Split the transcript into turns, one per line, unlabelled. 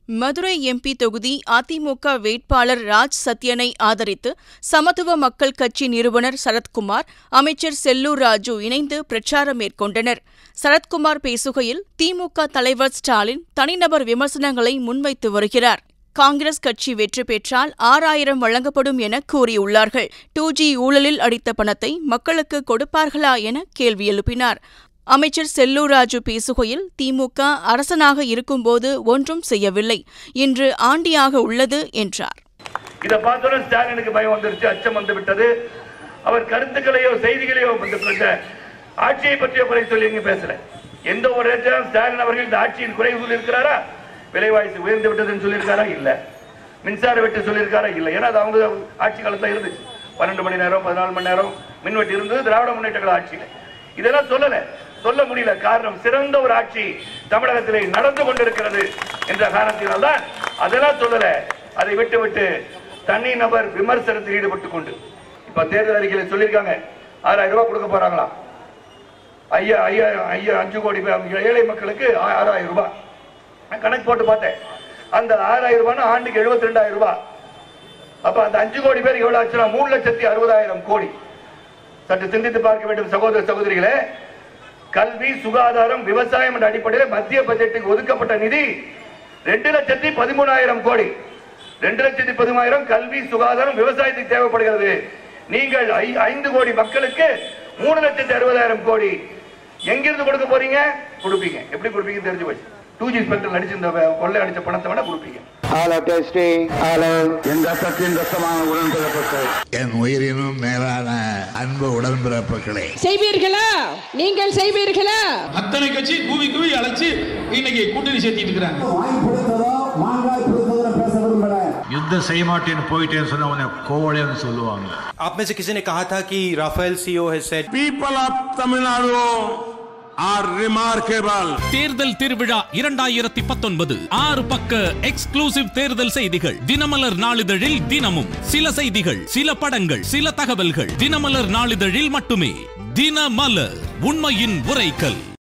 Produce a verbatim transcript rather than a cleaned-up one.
Madurai MP தொகுதி அதிமுக வேட்பாளர் ராஜ் சத்யனை ஆதரித்து சமத்துவ மக்கள் கட்சி நிறுவனர் சரத்குமார், அமைச்சர் செல்லூர் ராஜு இணைந்து பிரச்சாரம் மேற்கொண்டனர். சரத்குமார் பேசுகையில், திமுக தலைவர் ஸ்டாலின் தனிநபர் விமர்சனங்களை முன்வைத்து வருகிறார். காங்கிரஸ் கட்சி வெற்றி பெற்றால் ஆறாயிரம் வழங்கப்படும் என கூறியுள்ளார்கள். டூ ஜி ஊழலில் அடித்த பணத்தை மக்களுக்கு கொடுப்பார்களா என கேள்வி எழுப்பினார். அமைச்சர் செல்லூர் ராஜு பேசுகையில், திமுக அரசனாக இருக்கும்போது ஒன்றும் செய்யவில்லை, இன்று ஆண்டியாக உள்ளது என்றார்.
இதை பார்த்தோன்னா ஸ்டாலினுக்கு பயம் வந்துருச்சு, அச்சம் வந்து விட்டது. அவர் கருத்துக்களையோ செய்திகளையோ ஆட்சியை பற்றிய குறை சொல்லி பேசல. எந்த ஒரு ஸ்டாலின் அவர்கள் இந்த ஆட்சியின் குறை சொல்லி இருக்கிறாரா? விலைவாசி உயர்ந்து விட்டதுன்னு சொல்லியிருக்காரா? இல்ல. மின்சார வெட்டு சொல்லியிருக்காரா? இல்ல. ஏன்னா அது அவங்க ஆட்சி காலத்தில் இருந்துச்சு. பன்னெண்டு மணி நேரம் பதினாலு மணி நேரம் மின்வெட்டு இருந்தது திராவிட முன்னேற்ற கழக ஆட்சியில். இதெல்லாம் சொல்லல சொல்ல முடியல. காரணம், சிறந்த ஒரு ஆட்சி தமிழகத்திலே நடந்து கொண்டிருக்கிறது என்ற காரணத்தினால்தான் அதெல்லாம் சொல்லல. அதை விட்டு விட்டு தனி நபர் விமர்சனத்தில் ஈடுபட்டுக் கொண்டு இப்ப தேர்தல் அறிக்கையில் சொல்லியிருக்காங்க, ஆறாயிரம் ரூபாய் கொடுக்க போறாங்களா? ஐயா ஐயா ஐயா அஞ்சு கோடி ஏழை மக்களுக்கு ஆறாயிரம் ரூபாய் கணக்கு போட்டு பார்த்தேன். அந்த ஆறாயிரம் ரூபாய் ஆண்டுக்கு எழுபத்தி ரெண்டாயிரம் ரூபாய். அப்ப அந்த அஞ்சு கோடி பேர் எவ்வளவு ஆச்சுன்னா மூணு லட்சத்தி அறுபதாயிரம் கோடி. சற்று சிந்தித்து பார்க்க வேண்டும் சகோதர சகோதரிகளே. கல்வி, சுகாதாரம், விவசாயம் என்ற அடிப்படையில் மத்திய பட்ஜெட்டுக்கு ஒதுக்கப்பட்ட நிதி ரெண்டு லட்சத்தி பதிமூணாயிரம் கோடி. ரெண்டு லட்சத்தி பதிமூணாயிரம் கல்வி, சுகாதாரம், விவசாயத்துக்கு தேவைப்படுகிறது. நீங்கள் ஐந்து கோடி மக்களுக்கு மூணு லட்சத்தி அறுபதாயிரம் கோடி எங்கிருந்து கொடுக்க போறீங்க? கொடுப்பீங்க. எப்படி கொடுப்பீங்க தெரிஞ்சு போச்சு. டூ ஜி ஸ்பெக்ட்ரம் அடிச்சு இந்த கொள்ளை அடிச்ச பணத்தை வேணா கொடுப்பீங்க.
என் உயிரினும் மேலான அன்பு உடன்பிறப்புகளே,
செய்வீர்களா? நீங்கள் செய்வீர்களா?
அத்தனை கட்சி கூவி கூவி அழைச்சு இன்னைக்கு கூட்டணி சேர்த்திட்டு இருக்கிறாங்க.
युद्ध செய்ய மாட்டேன்னு போயிட்டேன்னு சொன்னா உன்னை கோவலைன்னு சொல்லுவாங்க.
आप में से किसी ने कहा था कि Rafale CEO has said
people of Tamil Nadu are remarkable.
தேர்தல் திருவிழா இரண்டாயிரத்தி பத்தொன்பது ஆறு பக்க எக்ஸ்க்ளூசிவ் தேர்தல் செய்திகள் தினமலர் நாளிதழில் தினமும் சில செய்திகள், சில படங்கள், சில தகவல்கள் தினமலர் நாளிதழில் மட்டுமே. தினமலர், உண்மையின் உரைக்கல்.